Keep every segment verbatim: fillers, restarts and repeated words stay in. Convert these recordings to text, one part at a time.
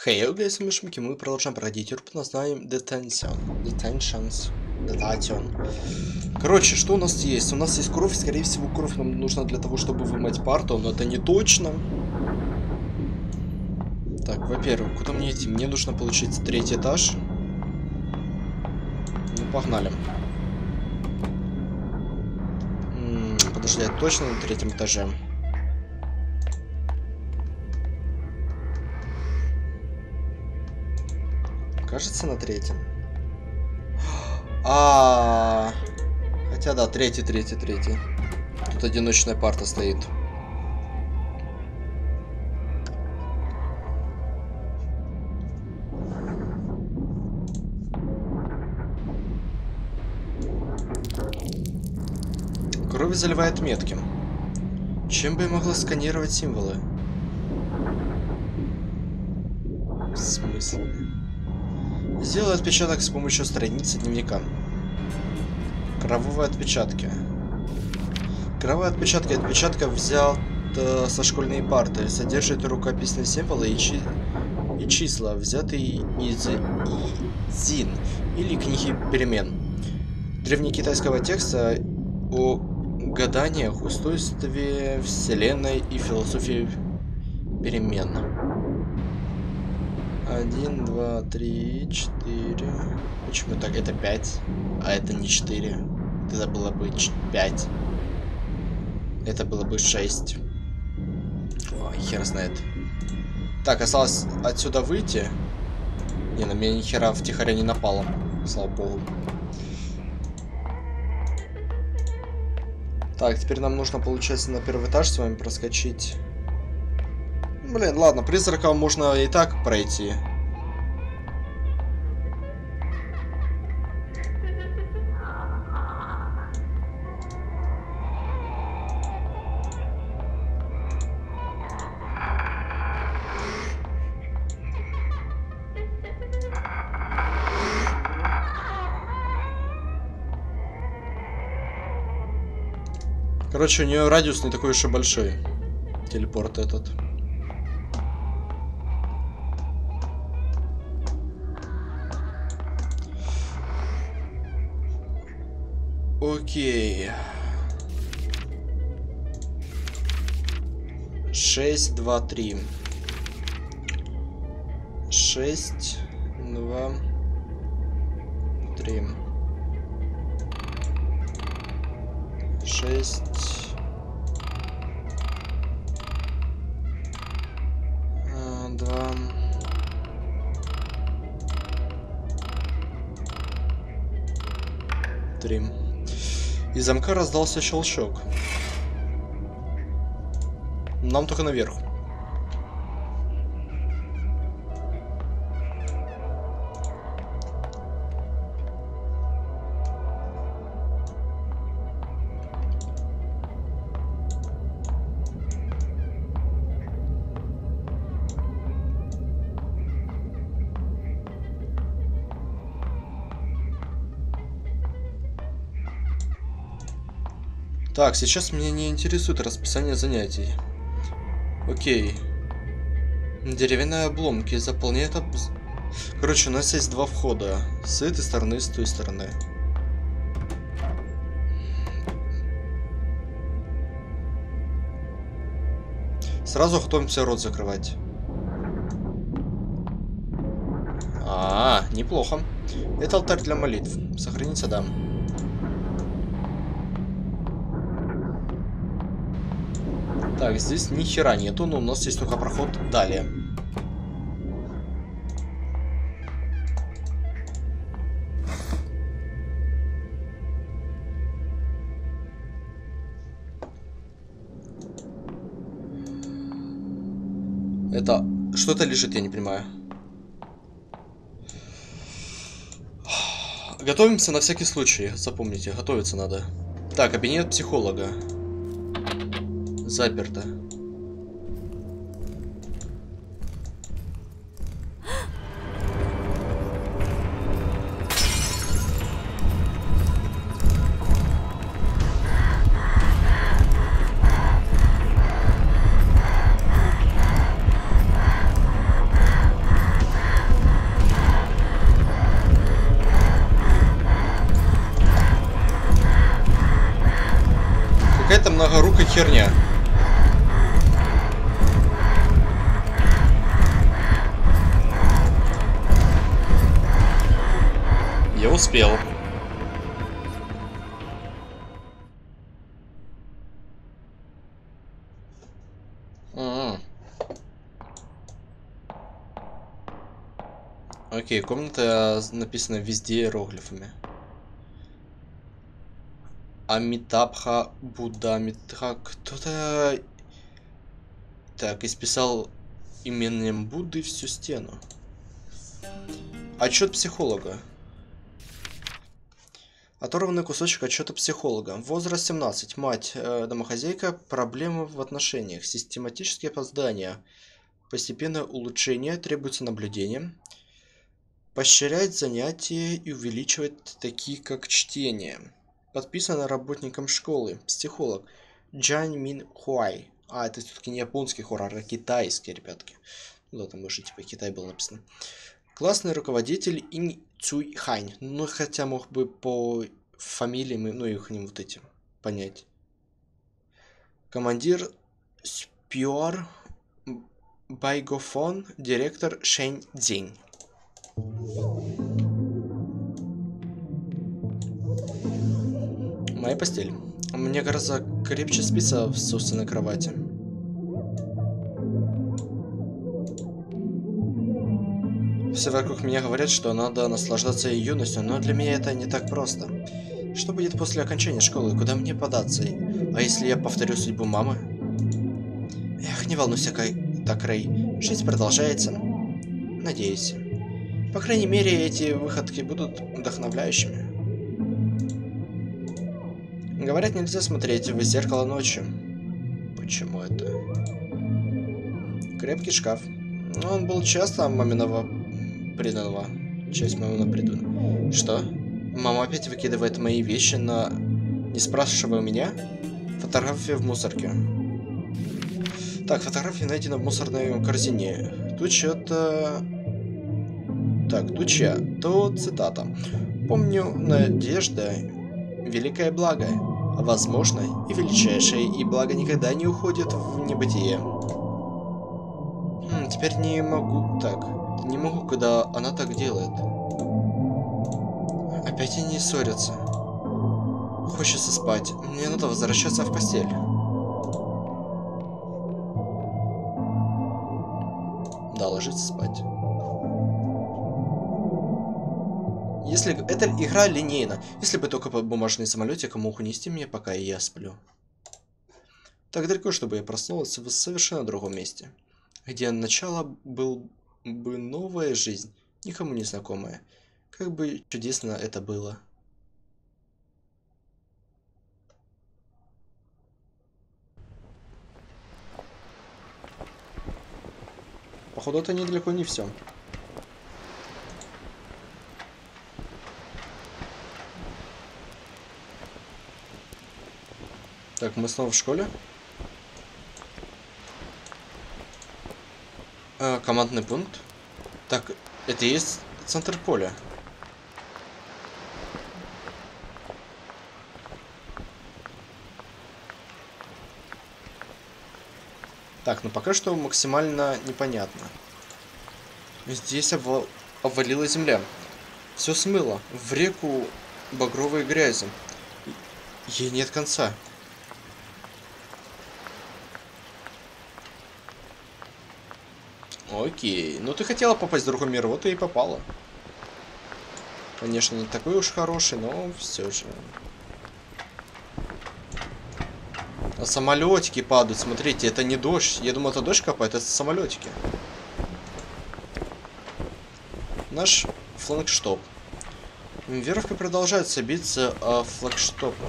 Хей, hey, guys, мы Шмики, мы продолжаем проходить игру под названием Detention. Detentions. Detention. Короче, что у нас есть? У нас есть кровь, скорее всего, кровь нам нужна для того, чтобы вымыть парту, но это не точно. Так, во-первых, куда мне идти? Мне нужно получить третий этаж. Ну, погнали. М -м, подожди, я точно на третьем этаже? Кажется, на третьем. А, -а, а, хотя да, третий, третий, третий. Тут одиночная парта стоит. Кровь заливает метки. Чем бы я могла сканировать символы? В смысле? Сделай отпечаток с помощью страницы дневника. Кровавые отпечатки. Кровавые отпечатки отпечатка взят э, со школьной парты. Содержит рукописные символы и, чи и числа, взятые из ИЗИН или книги перемен. Древнекитайского текста о гаданиях, устройстве Вселенной и философии перемен. Один, два, три, четыре. Почему так? Это пять, а это не четыре. Тогда было бы пять. Это было бы шесть. Ой, хер знает. Так, осталось отсюда выйти. Не, на меня ни хера втихаря не напало. Слава богу. Так, теперь нам нужно, получается, на первый этаж с вами проскочить. Блин, ладно, призраком можно и так пройти. Короче, у нее радиус не такой уж и большой. Телепорт этот. Окей. Шесть, два, три. Шесть, два, три. Шесть. Два. Три. Из замка раздался щелчок. Нам только наверх. Так, сейчас меня не интересует расписание занятий. Окей. Деревянные обломки заполняют об... Короче, у нас есть два входа. С этой стороны и с той стороны. Сразу готовимся рот закрывать. А, -а, -а неплохо. Это алтарь для молитв. Сохранится, да. Так, здесь ни хера нету, но у нас есть только проход далее. Это... Что-то лежит, я не понимаю. Готовимся на всякий случай. Запомните, готовиться надо. Так, кабинет психолога. Заперто. Какая-то многорукая херня. Я успел. А-а-а. Окей, комната написана везде иероглифами. Амитабха Буддамитха. Кто-то так исписал именем Будды всю стену. Отчет психолога. Оторванный кусочек отчета психолога. Возраст семнадцать. Мать, э, домохозяйка, проблемы в отношениях, систематические опоздания, постепенное улучшение, требуется наблюдение, поощрять занятия и увеличивать такие, как чтение. Подписано работником школы. Психолог. Джан Мин Хуай. А, это все-таки не японский хоррор, а китайский, ребятки. Ну, там выше, типа, Китай был написано. Классный руководитель Инь Цуй Хань. Ну, хотя мог бы по фамилиям, ну, их не вот этим понять. Командир Спюар Байгофон, директор Шэнь Цзинь. Моя постель. Мне гораздо крепче спится в собственной кровати. Все вокруг меня говорят, что надо наслаждаться ее юностью, но для меня это не так просто. Что будет после окончания школы? Куда мне податься? А если я повторю судьбу мамы? Эх, не волнуйся, Кай... так, Рэй. Жизнь продолжается. Надеюсь. По крайней мере, эти выходки будут вдохновляющими. Говорят, нельзя смотреть в зеркало ночью. Почему это? Крепкий шкаф. Он был часто маминого преданного. Часть маминого преданного. Что? Мама опять выкидывает мои вещи на... Не спрашивая у меня? Фотография в мусорке. Так, фотография найдена в мусорной корзине. Тут что-то... Так, тут чья? То цитата. Помню, надежда — великое благо. Возможно, и величайшее, и благо никогда не уходит в небытие. Хм, теперь не могу... Так, не могу, когда она так делает. Опять они ссорятся. Хочется спать. Мне надо возвращаться в постель. Да, ложиться спать. Если эта игра линейна, если бы только бумажный самолетик мог унести меня, пока я сплю. Так далеко, чтобы я проснулась в совершенно другом месте, где начало был бы новая жизнь, никому не знакомая. Как бы чудесно это было. Походу, это недалеко не все. Так, мы снова в школе. А, командный пункт. Так, это и есть центр поля. Так, ну пока что максимально непонятно. Здесь обвал... обвалилась земля. Все смыло. В реку багровой грязи. Ей нет конца. Окей, ну ты хотела попасть в другой мир, вот и попала. Конечно, не такой уж хороший, но все же. А самолетики падают, смотрите, это не дождь. Я думал, это дождь капает, это самолетики. Наш флагштоп. Веровка продолжается биться о флагштопы.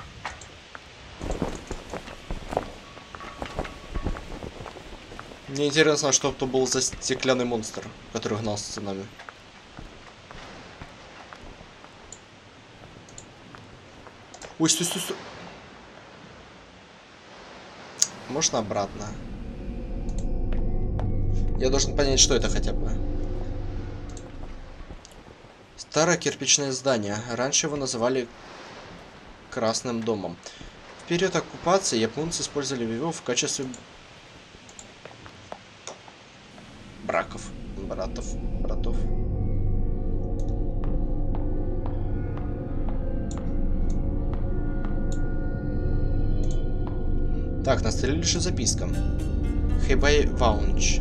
Мне интересно, что это был за стеклянный монстр, который гнался за нами. Ой, стой, стой, стой. Можно обратно? Я должен понять, что это хотя бы. Старое кирпичное здание. Раньше его называли Красным домом. В период оккупации японцы использовали его в качестве браков, братов, братов. Так, на столе лежит записка. Хэбэй Ваунч.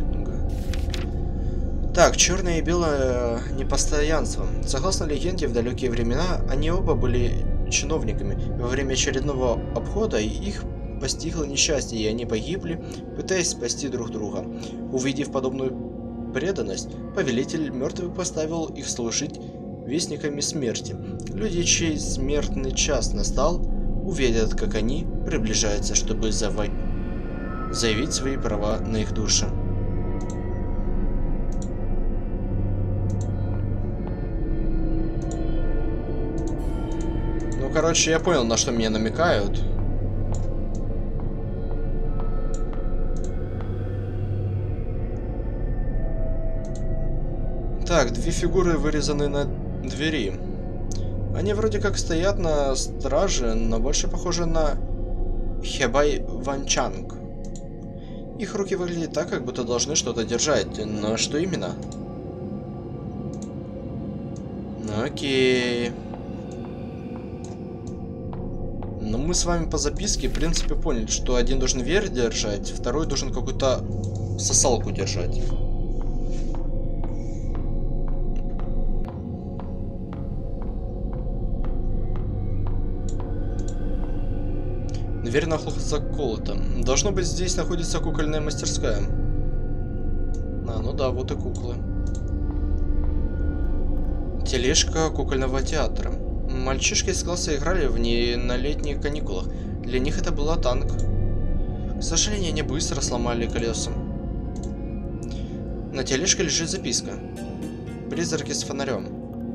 Так, черное и белое непостоянство. Согласно легенде, в далекие времена они оба были чиновниками. Во время очередного обхода их постигло несчастье, и они погибли, пытаясь спасти друг друга. Увидев подобную преданность, повелитель мертвых поставил их служить вестниками смерти. Люди, чей смертный час настал, увидят, как они приближаются, чтобы заво... заявить свои права на их души. Ну, короче, я понял, на что мне намекают. Так, две фигуры вырезаны на двери. Они вроде как стоят на страже, но больше похожи на Хэбэй Ванчанг. Их руки выглядят так, как будто должны что-то держать, но что именно? Окей. Но мы с вами по записке, в принципе, поняли, что один должен верь держать, второй должен какую-то сосалку держать. Дверь наглухо заколота. Должно быть, здесь находится кукольная мастерская. А, ну да, вот и куклы. Тележка кукольного театра. Мальчишки из класса играли в ней на летних каникулах. Для них это была танк. К сожалению, они быстро сломали колеса. На тележке лежит записка. Призраки с фонарем.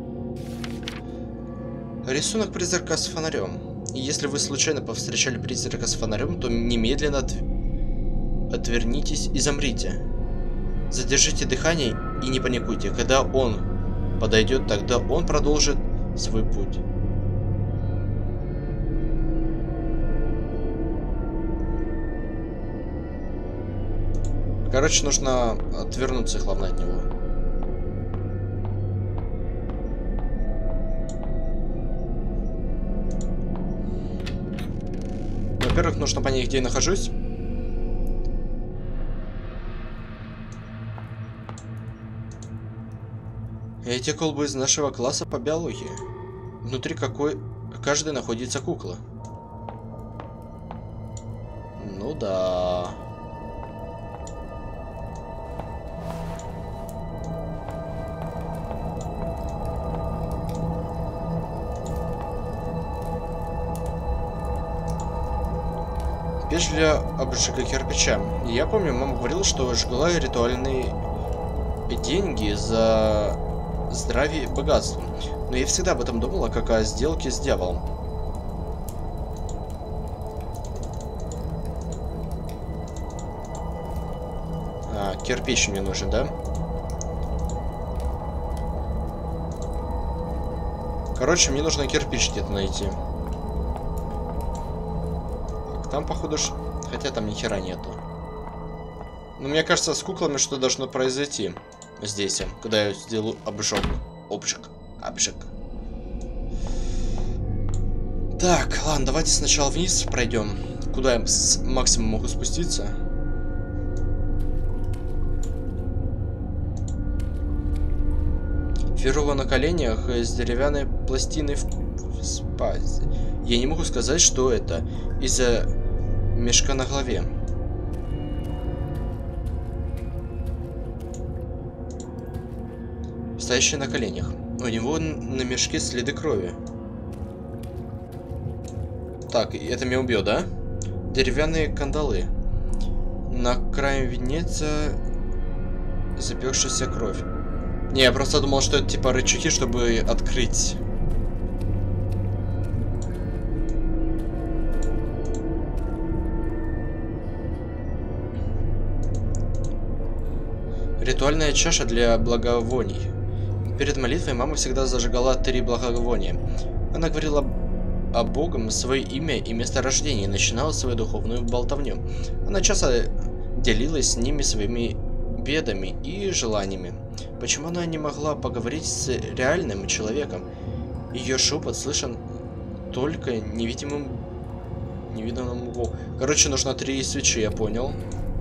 Рисунок призрака с фонарем. И если вы случайно повстречали призрака с фонарем, то немедленно от... отвернитесь и замрите. Задержите дыхание и не паникуйте. Когда он подойдет, тогда он продолжит свой путь. Короче, нужно отвернуться, главное, от него. Во-первых, нужно понять, где я нахожусь. Эти колбы из нашего класса по биологии. Внутри какой каждой находится кукла. Ну да. Печь для обжига кирпича. Я помню, мама говорила, что жгла ритуальные деньги за здравие и богатство. Но я всегда об этом думала, как о сделке с дьяволом. А, кирпич мне нужен, да? Короче, мне нужно кирпич где-то найти. Там, походу, ш... хотя там ни хера нету. Но мне кажется, с куклами что должно произойти здесь, когда я сделаю обжог. Обжиг. Обжиг. Так, ладно, давайте сначала вниз пройдем. Куда я с максимум могу спуститься? Фигура на коленях с деревянной пластиной в, в спазе. Я не могу сказать, что это. Из-за мешка на голове. Стоящий на коленях. У него на мешке следы крови. Так, это меня убьет, да? Деревянные кандалы. На крае виднеется запекшаяся кровь. Не, я просто думал, что это типа рычаги, чтобы открыть. Ритуальная чаша для благовоний. Перед молитвой мама всегда зажигала три благовония. Она говорила а Богом свое имя и место рождения и начинала свою духовную болтовню. Она часто делилась с ними своими бедами и желаниями. Почему она не могла поговорить с реальным человеком? Ее шепот слышен только невидимым невиданному Богу. Короче, нужно три свечи, я понял.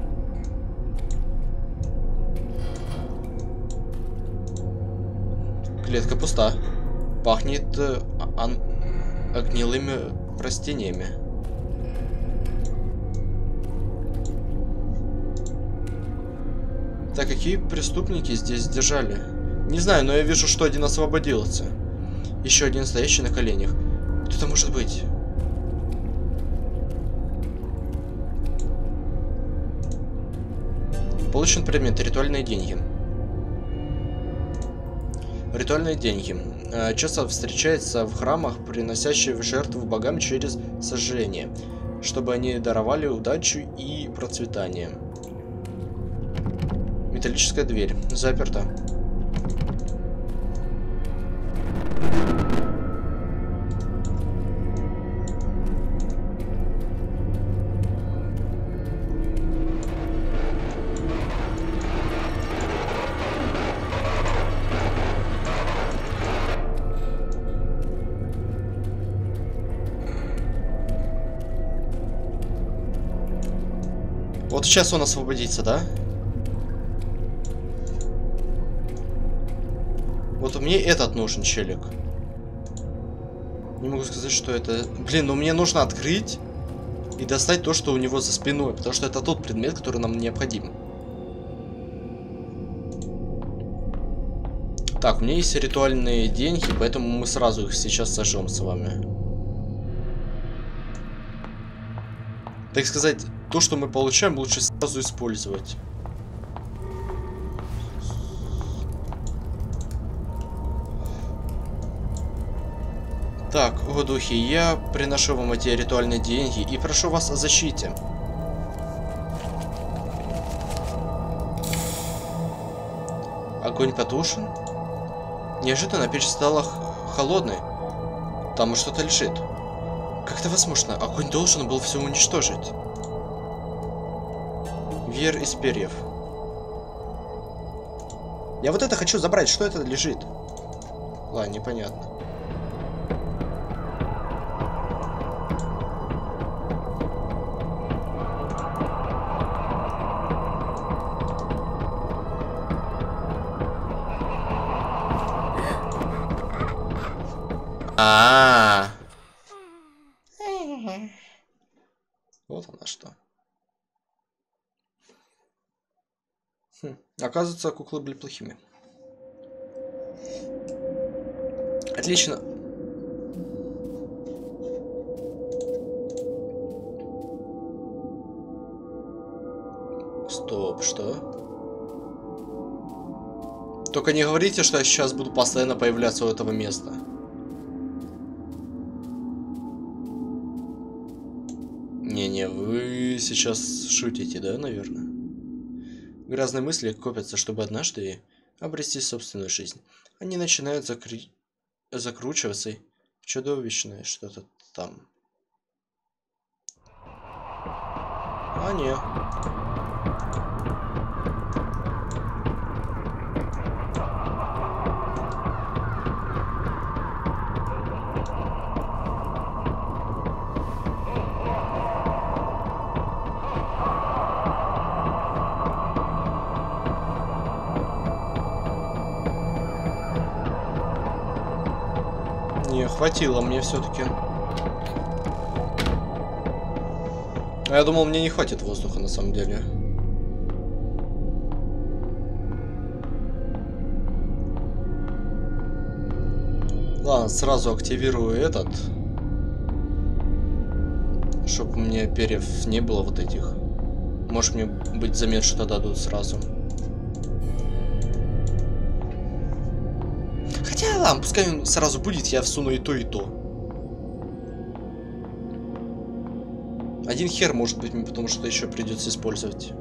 Клетка пуста. Пахнет э, ан гнилыми растениями. Так, какие преступники здесь держали? Не знаю, но я вижу, что один освободился. Еще один стоящий на коленях. Кто это может быть? Получен предмет. Ритуальные деньги. Ритуальные деньги. Часто встречаются в храмах, приносящие в жертву богам через сожжение, чтобы они даровали удачу и процветание. Металлическая дверь. Заперта. Вот сейчас он освободится, да? Вот мне этот нужен, челик. Не могу сказать, что это... Блин, ну мне нужно открыть и достать то, что у него за спиной, потому что это тот предмет, который нам необходим. Так, у меня есть ритуальные деньги, поэтому мы сразу их сейчас сожжем с вами. Так сказать, то, что мы получаем, лучше сразу использовать. Так, о духи, я приношу вам эти ритуальные деньги и прошу вас о защите. Огонь потушен. Неожиданно печь стала холодной. Там что-то лежит. Как это возможно? Огонь должен был все уничтожить. Веер из перьев. Я вот это хочу забрать. Что это лежит? Ладно, непонятно. А, -а, а. Вот она что. Хм. Оказывается, куклы были плохими. Отлично. Стоп, что? Только не говорите, что я сейчас буду постоянно появляться у этого места. Не-не, вы сейчас шутите, да, наверное? Грязные мысли копятся, чтобы однажды обрести собственную жизнь. Они начинают закры... закручиваться в чудовищное что-то там. А, не. Не, хватило мне все-таки. А я думал, мне не хватит воздуха на самом деле. Ладно, сразу активирую этот. Чтоб у меня перьев не было вот этих. Может мне быть замен что-то дадут сразу. Хотя ладно, пускай он сразу будет, я всуну и то, и то. Один хер может быть, потому что еще придется использовать.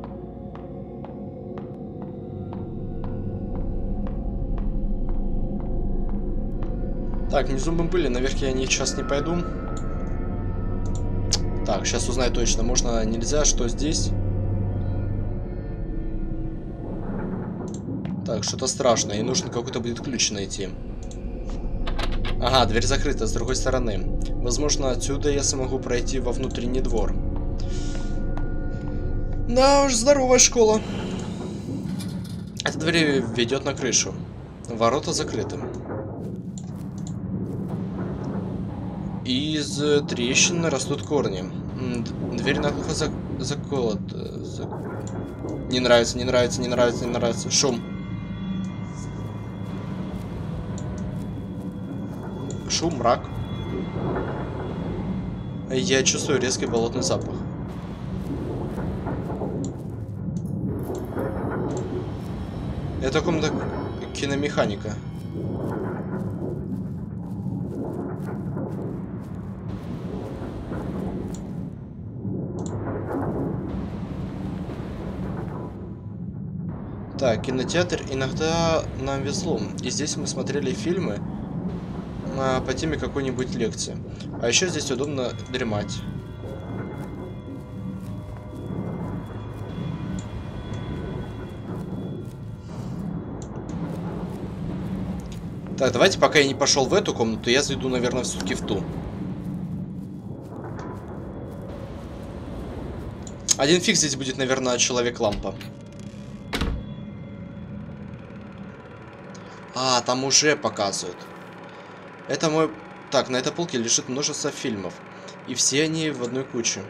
Так, внизу мы были, наверх я сейчас не пойду. Так, сейчас узнаю точно. Можно, нельзя, что здесь? Так, что-то страшное. И нужно какой-то будет ключ найти. Ага, дверь закрыта с другой стороны. Возможно, отсюда я смогу пройти во внутренний двор. Да уж, здоровая школа. Эта дверь ведет на крышу. Ворота закрыты. Из трещин растут корни. Дверь наглухо зак... заколот. Зак... Не нравится, не нравится, не нравится, не нравится. Шум. Шум, мрак. Я чувствую резкий болотный запах. Это комната киномеханика. Так, кинотеатр иногда нам везло. И здесь мы смотрели фильмы а, по теме какой-нибудь лекции. А еще здесь удобно дремать. Так, давайте, пока я не пошел в эту комнату, я зайду, наверное, все-таки в ту. Один фиг здесь будет, наверное, Человек-лампа. А, там уже показывают. Это мой... Так, на этой полке лежит множество фильмов. И все они в одной куче.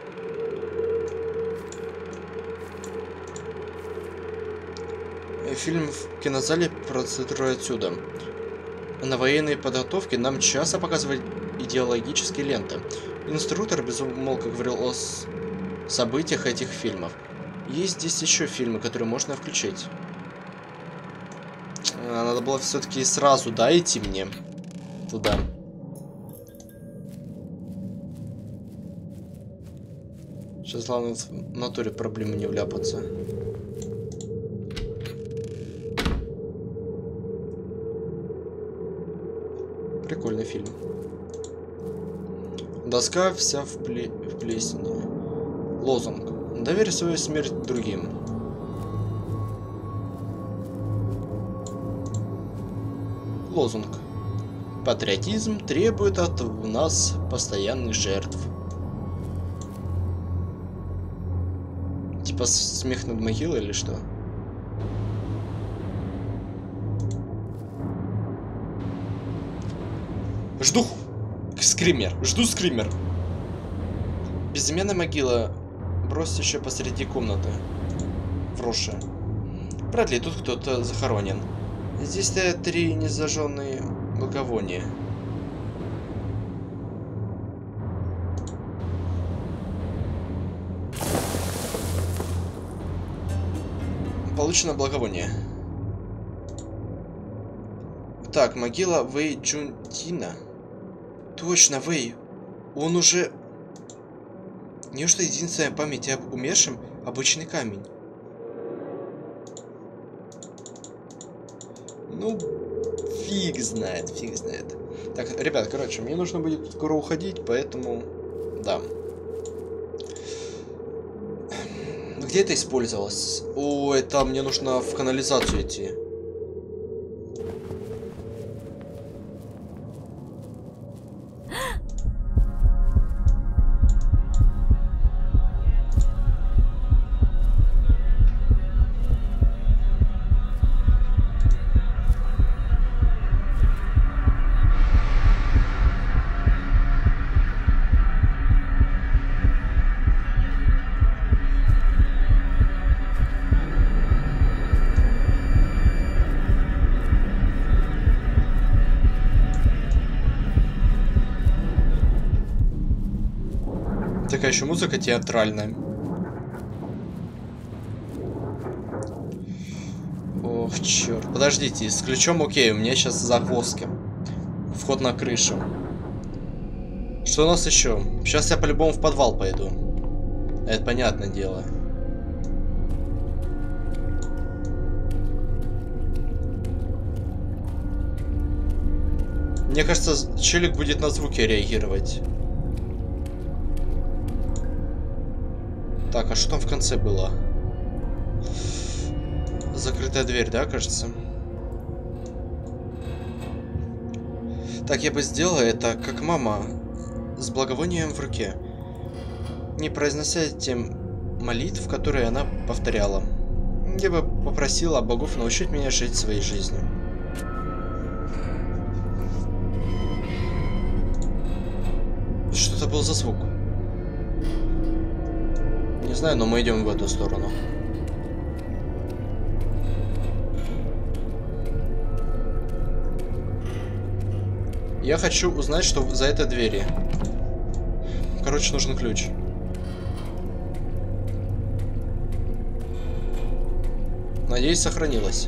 Фильм в кинозале процитирую отсюда. На военной подготовке нам часто показывают идеологические ленты. Инструктор безумолко говорил о событиях этих фильмов. Есть здесь еще фильмы, которые можно включить. Надо было все-таки сразу, да, идти мне туда. Сейчас главное в натуре проблемы не вляпаться. Прикольный фильм. Доска вся в, пле... в плесени. Лозунг. Доверь свою смерть другим. Лозунг. Патриотизм требует от нас постоянных жертв. Типа смех над могилой или что? Жду скример. Жду скример. Безымянная могила, бросящая посреди комнаты. Вросшая. Вряд ли тут кто-то захоронен. Здесь стоят три незажженные благовония. Получено благовоние. Так, могила Вэй Джунтина. Точно, Вэй. Он уже... Неужто единственная память об умершем — обычный камень? Ну, фиг знает, фиг знает. Так, ребят, короче, мне нужно будет скоро уходить, поэтому... Да. Где это использовалось? О, это мне нужно в канализацию идти. Такая еще музыка театральная. Ох, черт. Подождите, с ключом окей, у меня сейчас загвоздки. Вход на крышу. Что у нас еще? Сейчас я по-любому в подвал пойду. Это понятное дело. Мне кажется, челик будет на звуки реагировать. Так, а что там в конце было? Закрытая дверь, да, кажется? Так, я бы сделал это, как мама, с благовонием в руке, не произнося тем молитв, которые она повторяла. Я бы попросила богов научить меня жить своей жизнью. Что это был за звук? Не знаю, но мы идем в эту сторону. Я хочу узнать, что за этой двери. Короче, нужен ключ. Надеюсь, сохранилось.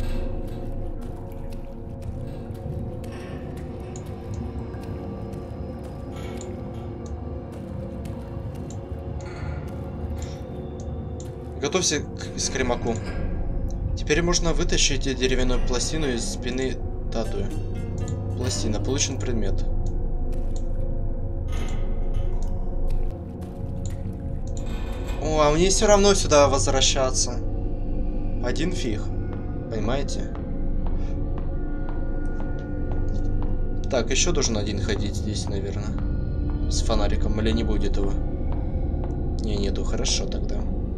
Готовься к скримаку. Теперь можно вытащить деревянную пластину из спины статуи. Пластина. Получен предмет. О, а мне все равно сюда возвращаться. Один фиг. Понимаете? Так, еще должен один ходить здесь, наверное. С фонариком. Или не будет его? Не, нету. Хорошо тогда.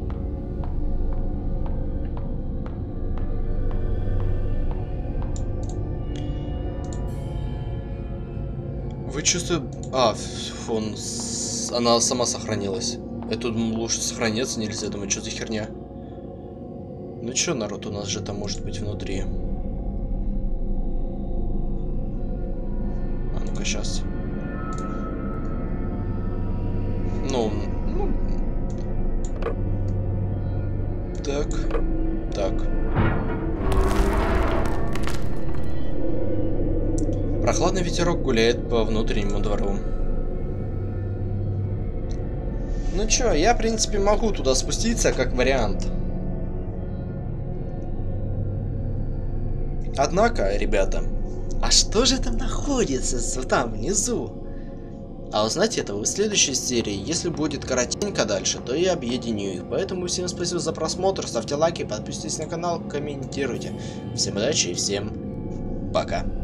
Вы чувствуете... А, фон... Она сама сохранилась. Это лучше сохраняться нельзя. Думаю, что за херня? Ну чё, народ, у нас же там может быть внутри. А ну-ка, сейчас. Ну, ну... Так. Так. Прохладный ветерок гуляет по внутреннему двору. Ну чё, я, в принципе, могу туда спуститься, как вариант. Однако, ребята, а что же там находится там внизу? А узнать это в следующей серии. Если будет коротенько дальше, то я объединю их. Поэтому всем спасибо за просмотр, ставьте лайки, подписывайтесь на канал, комментируйте. Всем удачи и всем пока.